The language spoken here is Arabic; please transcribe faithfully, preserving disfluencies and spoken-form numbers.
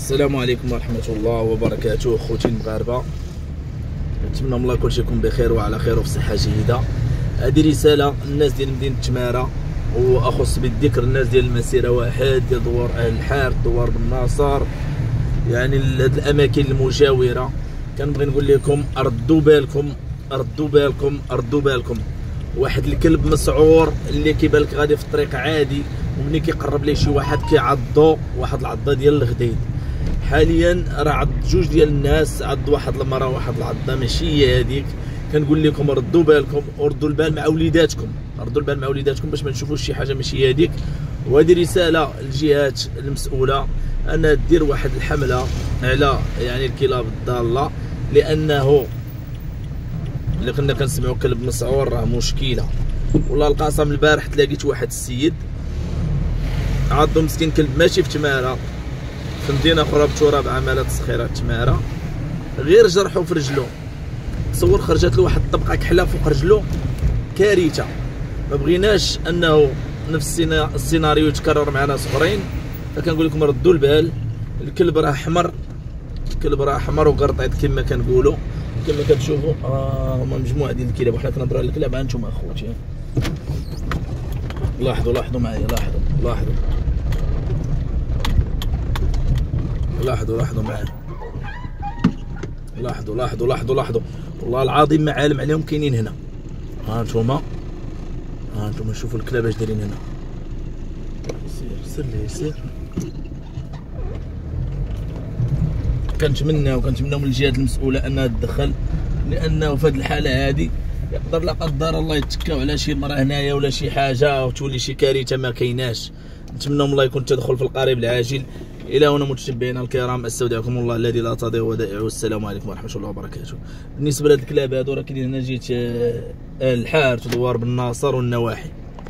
السلام عليكم ورحمة الله وبركاته. خوتي المغاربة، نتمنى من الله كلشي يكون بخير وعلى خير وفي صحة جيدة. هذه رسالة الناس ديال مدينة تمارة، واخص بالذكر الناس ديال المسيرة واحد، ديال دوار اهل الحارث، دوار بن ناصر، يعني هاد الاماكن المجاورة. كنبغي نقول لكم ردوا بالكم ردوا بالكم ردوا بالكم. واحد الكلب مسعور اللي كيبان لك غادي في الطريق عادي، وملي كيقرب ليه شي واحد كيعضو واحد العضه ديال الغديد. حاليا راه عض جوج ديال الناس، عض واحد المراه واحد العضه ماشي هي هذيك. كنقول لكم ردوا بالكم وردوا البال مع وليداتكم، ردوا البال مع وليداتكم باش ما نشوفوش شي حاجه ماشي هي هذيك. وهذه رساله للجهات المسؤوله انها دير واحد الحمله على يعني الكلاب الضاله، لانه اللي كنا كنسمعوا كلب مسعور راه مشكله. والله القسم البارح تلاقيت واحد السيد عضو مسكين كلب ماشي في تمارة، في مدينه اخرى بتراب عماله تسخيره تمارة، غير جرحو في رجلو. تصور خرجت له واحد الطبقه كحله فوق رجلو، كارثه. ما بغيناش انه نفس السيناريو يتكرر مع ناس اخرين، فكنقول لكم ردوا البال. الكلب راه احمر، الكلب راه احمر وقرطيط كما كنقولوا. كما كتشوفوا آه هما مجموعه ديال الكلاب، وحنا كنهضروا على الكلاب. ها انتم اخوتي لاحظوا لاحظوا معايا، لاحظوا لاحظوا لاحظوا لاحظوا معايا، لاحظوا لاحظوا لاحظوا لاحظوا والله العظيم ما عالم عليهم كاينين هنا. ها انتم ها انتم شوفوا الكلاب اش دايرين هنا. سير سير ليه سير. كنتمنى وكنتمنى من الجهات المسؤوله انها تدخل، لانه في هذه الحاله هذه يقدر لا قدر الله يتكاو على شي مراه هنايا ولا شي حاجه وتولي شي كارثه ما كايناش. نتمنى من الله يكون التدخل في القريب العاجل. الى هنا متتبعينا الكرام، استودعكم الله الذي لا تضيع ودائعه، والسلام عليكم ورحمه الله وبركاته. بالنسبه لهاد الكلاب هادو راه كاينين هنا جهه الحارث ودوار بن ناصر والنواحي.